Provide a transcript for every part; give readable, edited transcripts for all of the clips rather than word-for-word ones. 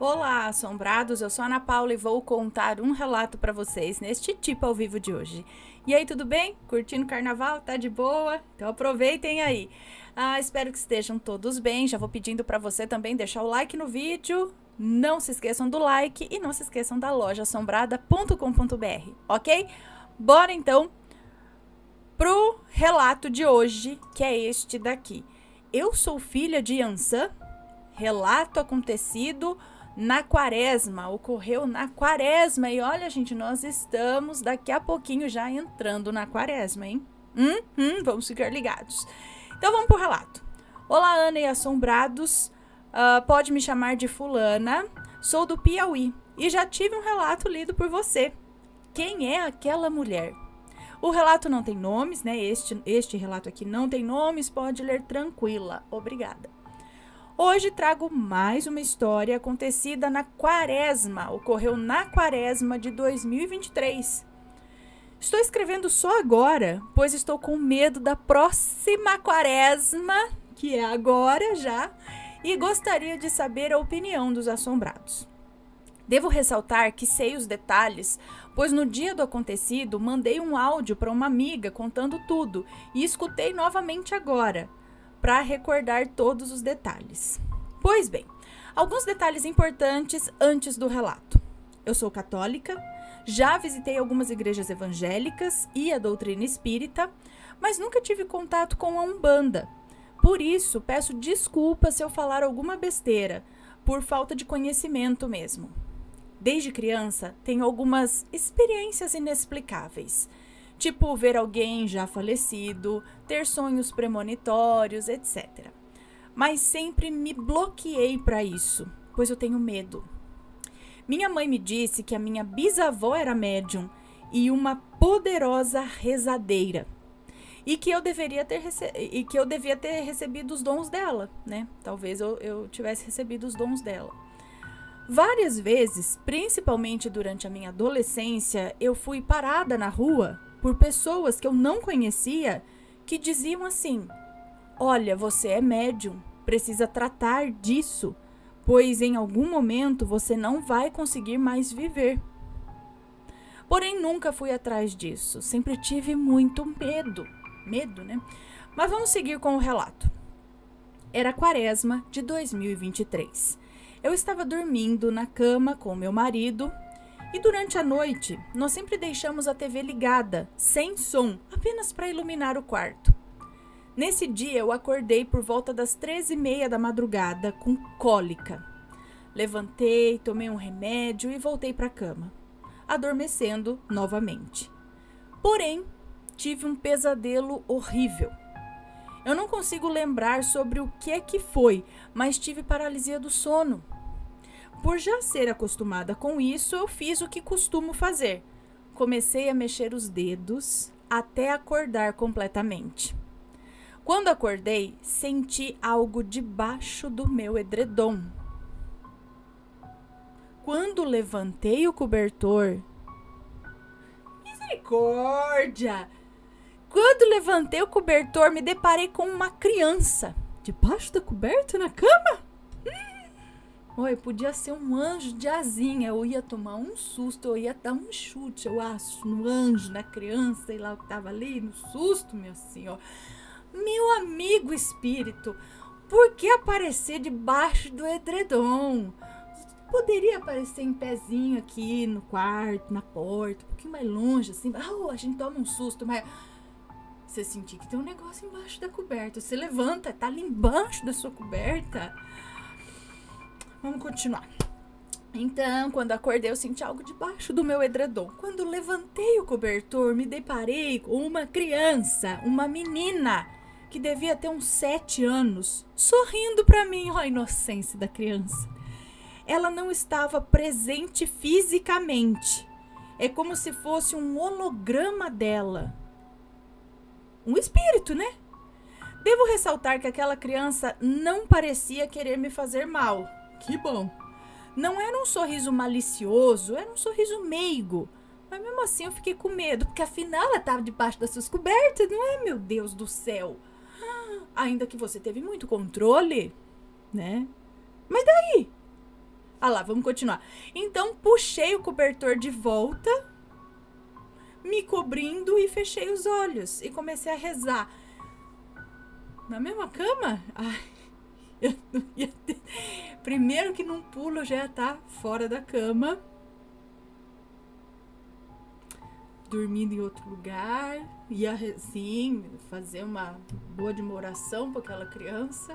Olá, assombrados! Eu sou a Ana Paula e vou contar um relato para vocês neste tipo ao vivo de hoje. E aí, tudo bem? Curtindo o carnaval? Tá de boa? Então aproveitem aí. Espero que estejam todos bem. Já vou pedindo para você também deixar o like no vídeo. Não se esqueçam do like e não se esqueçam da loja assombrada.com.br, ok? Bora então pro relato de hoje, que é este daqui. Eu sou filha de Iansã. Relato acontecido na quaresma, ocorreu na quaresma. E olha, gente, nós estamos daqui a pouquinho já entrando na quaresma, hein? Vamos ficar ligados. Então vamos pro relato. Olá, Ana e assombrados. Pode me chamar de fulana. Sou do Piauí e já tive um relato lido por você. Quem é aquela mulher? O relato não tem nomes, né? Este relato aqui não tem nomes, pode ler tranquila. Obrigada. Hoje trago mais uma história acontecida na quaresma, ocorreu na quaresma de 2023. Estou escrevendo só agora, pois estou com medo da próxima quaresma, que é agora já, e gostaria de saber a opinião dos assombrados. Devo ressaltar que sei os detalhes, pois no dia do acontecido mandei um áudio para uma amiga contando tudo e escutei novamente agora, para recordar todos os detalhes. Pois bem, alguns detalhes importantes antes do relato. Eu sou católica, já visitei algumas igrejas evangélicas e a doutrina espírita, mas nunca tive contato com a Umbanda. Por isso, peço desculpas se eu falar alguma besteira, por falta de conhecimento mesmo. Desde criança, tenho algumas experiências inexplicáveis. Tipo ver alguém já falecido, ter sonhos premonitórios, etc. Mas sempre me bloqueei para isso, pois eu tenho medo. Minha mãe me disse que a minha bisavó era médium e uma poderosa rezadeira. E que eu devia ter recebido os dons dela, né? Talvez eu tivesse recebido os dons dela. Várias vezes, principalmente durante a minha adolescência, eu fui parada na rua por pessoas que eu não conhecia, que diziam assim: olha, você é médium, precisa tratar disso, pois em algum momento você não vai conseguir mais viver. Porém, nunca fui atrás disso, sempre tive muito medo, né? Mas vamos seguir com o relato. Era quaresma de 2023. Eu estava dormindo na cama com meu marido, e durante a noite, nós sempre deixamos a TV ligada, sem som, apenas para iluminar o quarto. Nesse dia, eu acordei por volta das 13h30 da madrugada, com cólica. Levantei, tomei um remédio e voltei para a cama, adormecendo novamente. Porém, tive um pesadelo horrível. Eu não consigo lembrar sobre o que é que foi, mas tive paralisia do sono. Por já ser acostumada com isso, eu fiz o que costumo fazer. Comecei a mexer os dedos até acordar completamente. Quando acordei, senti algo debaixo do meu edredom. Quando levantei o cobertor... Misericórdia! Quando levantei o cobertor, me deparei com uma criança. Debaixo da coberta, na cama? Oi, podia ser um anjo de asinha. Eu ia tomar um susto, eu ia dar um chute, eu acho, no anjo, na criança, sei lá o que tava ali, no susto, meu senhor. Meu amigo espírito, por que aparecer debaixo do edredom? Poderia aparecer em pezinho aqui no quarto, na porta, um pouquinho mais longe, assim. A gente toma um susto, mas você sentir que tem um negócio embaixo da coberta. Você levanta, tá ali embaixo da sua coberta. Vamos continuar. Então, quando acordei, eu senti algo debaixo do meu edredom. Quando levantei o cobertor, me deparei com uma criança, uma menina, que devia ter uns 7 anos, sorrindo para mim. Olha a inocência da criança. Ela não estava presente fisicamente. É como se fosse um holograma dela. Um espírito, né? Devo ressaltar que aquela criança não parecia querer me fazer mal. Que bom. Não era um sorriso malicioso, era um sorriso meigo. Mas mesmo assim eu fiquei com medo, porque afinal ela estava debaixo das suas cobertas, não é, meu Deus do céu? Ainda que você teve muito controle, né? Mas daí? Ah lá, vamos continuar. Então, puxei o cobertor de volta, me cobrindo e fechei os olhos. E comecei a rezar. Na mesma cama? Ai, eu não ia ter... Primeiro que num pulo eu já ia estar fora da cama. Dormindo em outro lugar. Ia, sim, fazer uma boa de uma oração para aquela criança.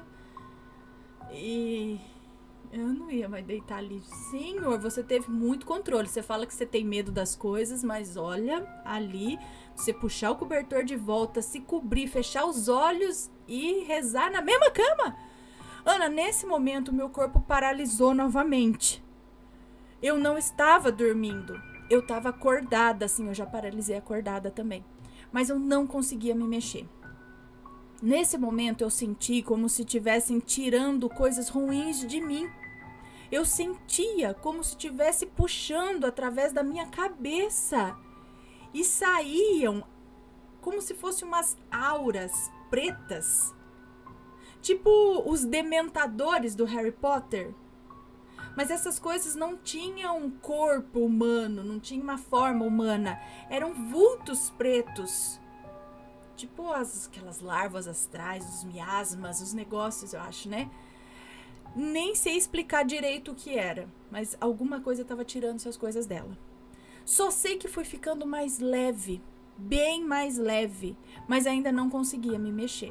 E... eu não ia mais deitar ali. Senhor, você teve muito controle. Você fala que você tem medo das coisas, mas olha, ali, você puxar o cobertor de volta, se cobrir, fechar os olhos e rezar na mesma cama. Ana, nesse momento, meu corpo paralisou novamente. Eu não estava dormindo. Eu estava acordada, assim, eu já paralisei acordada também. Mas eu não conseguia me mexer. Nesse momento, eu senti como se estivessem tirando coisas ruins de mim. Eu sentia como se estivesse puxando através da minha cabeça. E saíam como se fossem umas auras pretas. Tipo os dementadores do Harry Potter. Mas essas coisas não tinham um corpo humano, não tinham uma forma humana. Eram vultos pretos. Tipo aquelas larvas astrais, os miasmas, os negócios, eu acho, né? Nem sei explicar direito o que era, mas alguma coisa estava tirando essas coisas dela. Só sei que fui ficando mais leve, bem mais leve, mas ainda não conseguia me mexer.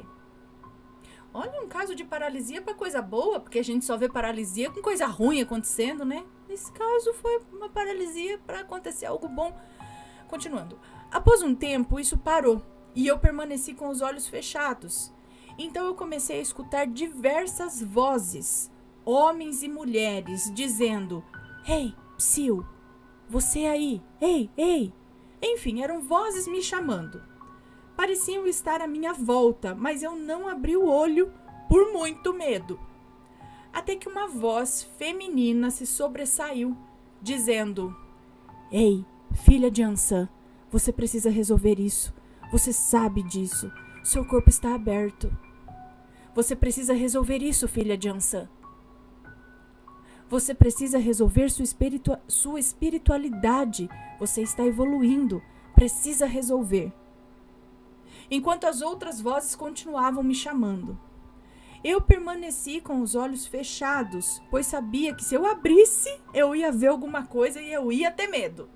Olha, um caso de paralisia para coisa boa, porque a gente só vê paralisia com coisa ruim acontecendo, né? Nesse caso foi uma paralisia para acontecer algo bom. Continuando. Após um tempo, isso parou e eu permaneci com os olhos fechados. Então eu comecei a escutar diversas vozes, homens e mulheres, dizendo: "Ei, psiu, você aí, ei, ei." Enfim, eram vozes me chamando. Pareciam estar à minha volta, mas eu não abri o olho por muito medo. Até que uma voz feminina se sobressaiu, dizendo: "Ei, filha de Ansã, você precisa resolver isso. Você sabe disso. Seu corpo está aberto. Você precisa resolver isso, filha de Ansã. Você precisa resolver sua espiritualidade. Você está evoluindo. Precisa resolver." Enquanto as outras vozes continuavam me chamando. Eu permaneci com os olhos fechados, pois sabia que se eu abrisse, eu ia ver alguma coisa e eu ia ter medo.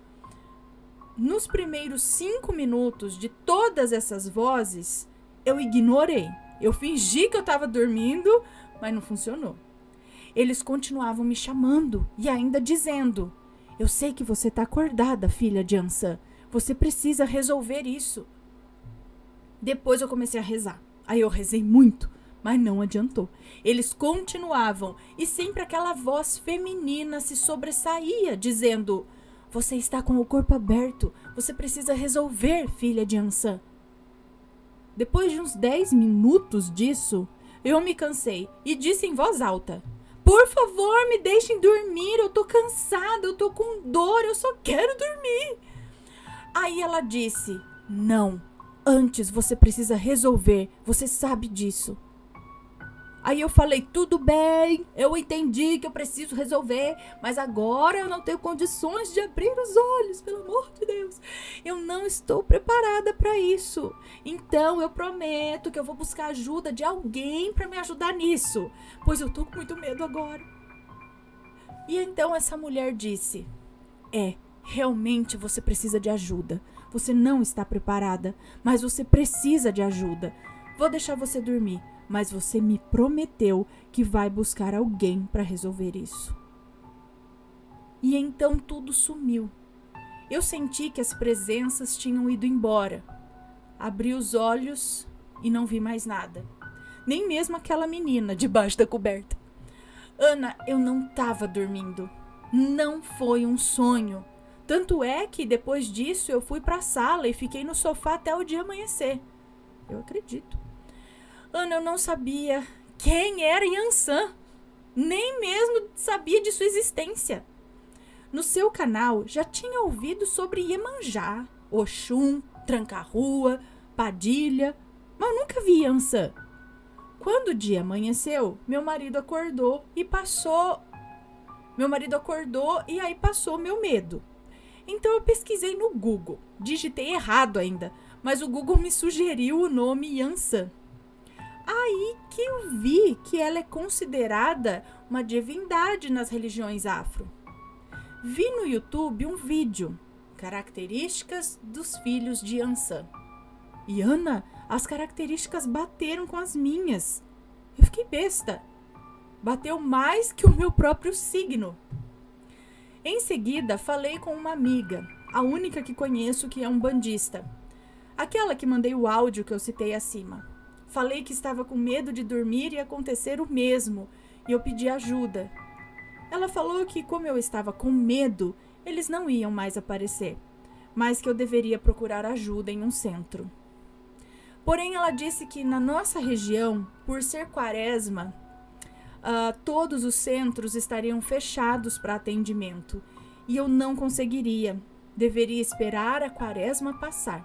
Nos primeiros 5 minutos de todas essas vozes, eu ignorei. Eu fingi que eu estava dormindo, mas não funcionou. Eles continuavam me chamando e ainda dizendo: "Eu sei que você está acordada, filha de Ansã. Você precisa resolver isso." Depois eu comecei a rezar. Aí eu rezei muito, mas não adiantou. Eles continuavam e sempre aquela voz feminina se sobressaía, dizendo: "Você está com o corpo aberto. Você precisa resolver, filha de Ansã." Depois de uns 10 minutos disso, eu me cansei e disse em voz alta: "Por favor, me deixem dormir. Eu tô cansada, eu tô com dor, eu só quero dormir." Aí ela disse: "Não. Antes você precisa resolver, você sabe disso." Aí eu falei: "Tudo bem, eu entendi que eu preciso resolver, mas agora eu não tenho condições de abrir os olhos, pelo amor de Deus. Eu não estou preparada para isso. Então eu prometo que eu vou buscar ajuda de alguém para me ajudar nisso, pois eu tô com muito medo agora." E então essa mulher disse: "Realmente você precisa de ajuda. Você não está preparada, mas você precisa de ajuda. Vou deixar você dormir, mas você me prometeu que vai buscar alguém para resolver isso." E então tudo sumiu. Eu senti que as presenças tinham ido embora. Abri os olhos e não vi mais nada. Nem mesmo aquela menina debaixo da coberta. Ana, eu não estava dormindo. Não foi um sonho. Tanto é que depois disso eu fui para a sala e fiquei no sofá até o dia amanhecer. Eu acredito. Ana, eu não sabia quem era Iansã. Nem mesmo sabia de sua existência. No seu canal já tinha ouvido sobre Iemanjá, Oxum, Tranca-Rua, Padilha, mas eu nunca vi Iansã. Quando o dia amanheceu, meu marido acordou e passou Meu marido acordou e aí passou meu medo. Então eu pesquisei no Google, digitei errado ainda, mas o Google me sugeriu o nome Yansan. Aí que eu vi que ela é considerada uma divindade nas religiões afro. Vi no YouTube um vídeo, características dos filhos de Yansan. E Ana, as características bateram com as minhas. Eu fiquei besta. Bateu mais que o meu próprio signo. Em seguida, falei com uma amiga, a única que conheço que é umbandista. Aquela que mandei o áudio que eu citei acima. Falei que estava com medo de dormir e acontecer o mesmo, e eu pedi ajuda. Ela falou que, como eu estava com medo, eles não iam mais aparecer, mas que eu deveria procurar ajuda em um centro. Porém, ela disse que na nossa região, por ser quaresma, todos os centros estariam fechados para atendimento, e eu não conseguiria. Deveria esperar a quaresma passar.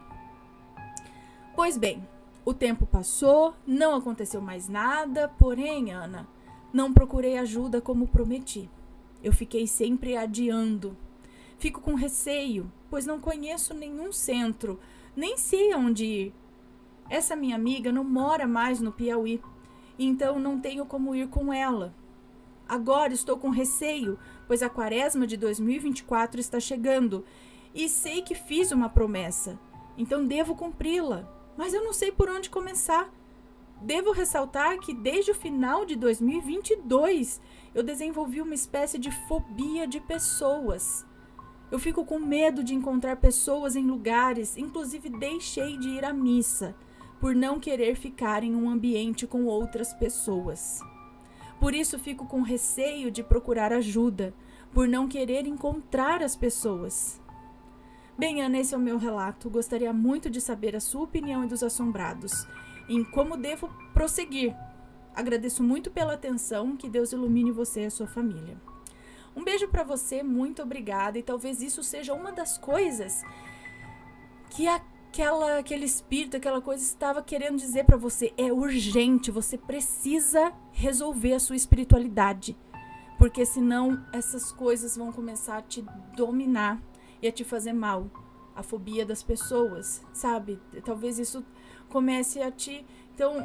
Pois bem, o tempo passou, não aconteceu mais nada, porém, Ana, não procurei ajuda como prometi. Eu fiquei sempre adiando. Fico com receio, pois não conheço nenhum centro, nem sei aonde ir. Essa minha amiga não mora mais no Piauí, então não tenho como ir com ela. Agora estou com receio, pois a quaresma de 2024 está chegando e sei que fiz uma promessa, então devo cumpri-la. Mas eu não sei por onde começar. Devo ressaltar que desde o final de 2022 eu desenvolvi uma espécie de fobia de pessoas. Eu fico com medo de encontrar pessoas em lugares, inclusive deixei de ir à missa, por não querer ficar em um ambiente com outras pessoas. Por isso fico com receio de procurar ajuda, por não querer encontrar as pessoas. Bem, Ana, esse é o meu relato. Gostaria muito de saber a sua opinião e dos assombrados, em como devo prosseguir. Agradeço muito pela atenção, que Deus ilumine você e a sua família. Um beijo para você, muito obrigada, e talvez isso seja uma das coisas que aquele espírito, aquela coisa estava querendo dizer para você. É urgente, você precisa resolver a sua espiritualidade, porque senão essas coisas vão começar a te dominar e a te fazer mal. A fobia das pessoas, sabe? Talvez isso comece a te... Então,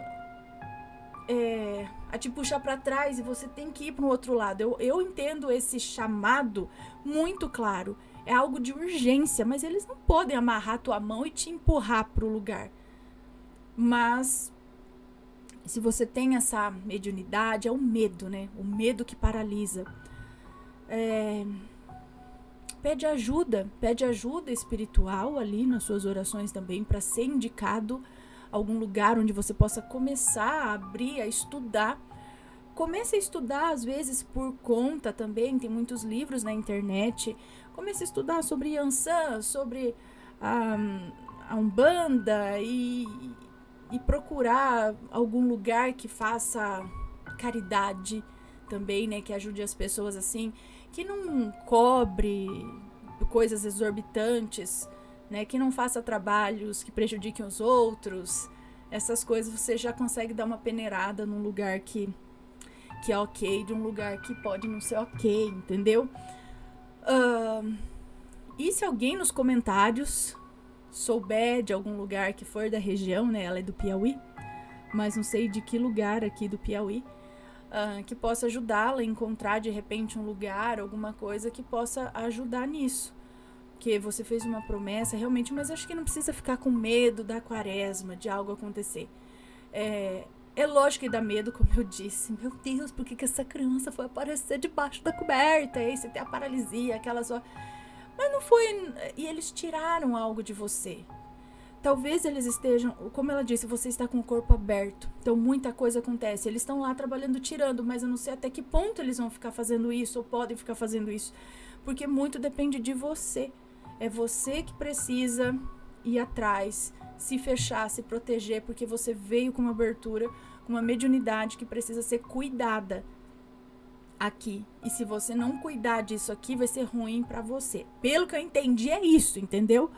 a te puxar para trás e você tem que ir para o outro lado. Eu entendo esse chamado muito claro. É algo de urgência, mas eles não podem amarrar a tua mão e te empurrar para o lugar. Mas, se você tem essa mediunidade, é o medo, né? O medo que paralisa. Pede ajuda espiritual ali nas suas orações também, para ser indicado algum lugar onde você possa começar a abrir, a estudar. Comece a estudar, às vezes, por conta também, tem muitos livros na internet. Comece a estudar sobre Yansan, sobre a Umbanda e procurar algum lugar que faça caridade também, né, que ajude as pessoas assim, que não cobre coisas exorbitantes, né, que não faça trabalhos que prejudiquem os outros. Essas coisas você já consegue dar uma peneirada num lugar que é ok, de um lugar que pode não ser ok, entendeu? E se alguém nos comentários souber de algum lugar que for da região, né, ela é do Piauí, mas não sei de que lugar aqui do Piauí, que possa ajudá-la a encontrar de repente um lugar, alguma coisa que possa ajudar nisso. Porque você fez uma promessa realmente, mas acho que não precisa ficar com medo da quaresma, de algo acontecer. É lógico que dá medo, como eu disse. Meu Deus, por que essa criança foi aparecer debaixo da coberta? E aí você tem a paralisia, aquela só... Mas não foi... E eles tiraram algo de você. Talvez eles estejam... Como ela disse, você está com o corpo aberto. Então muita coisa acontece. Eles estão lá trabalhando, tirando, mas eu não sei até que ponto eles vão ficar fazendo isso, ou podem ficar fazendo isso. Porque muito depende de você. É você que precisa ir atrás, se fechar, se proteger, porque você veio com uma abertura, com uma mediunidade que precisa ser cuidada aqui. E se você não cuidar disso aqui, vai ser ruim pra você. Pelo que eu entendi, é isso, entendeu?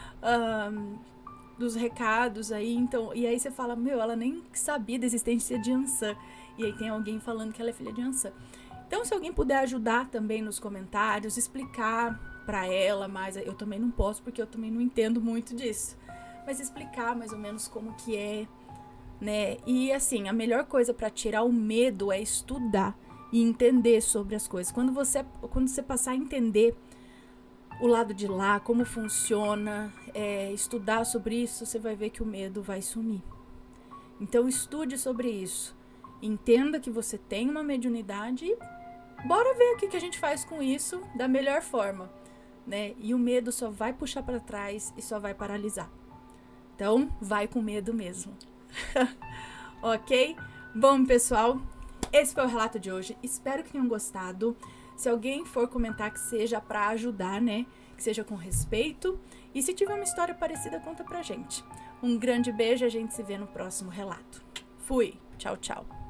Dos recados aí, então... E aí você fala, ela nem sabia da existência de Yansan. E aí tem alguém falando que ela é filha de Yansan. Então, se alguém puder ajudar também nos comentários, explicar para ela, mas eu também não posso porque eu também não entendo muito disso, mas explicar mais ou menos como que é, né? E assim, a melhor coisa para tirar o medo é estudar e entender sobre as coisas. Quando você passar a entender o lado de lá, como funciona, estudar sobre isso, você vai ver que o medo vai sumir. Então estude sobre isso, entenda que você tem uma mediunidade e bora ver o que a gente faz com isso da melhor forma, né? E o medo só vai puxar para trás e só vai paralisar. Então, vai com medo mesmo. Ok? Bom, pessoal, esse foi o relato de hoje. Espero que tenham gostado. Se alguém for comentar, que seja para ajudar, né? Que seja com respeito. E se tiver uma história parecida, conta pra gente. Um grande beijo, a gente se vê no próximo relato. Fui! Tchau, tchau!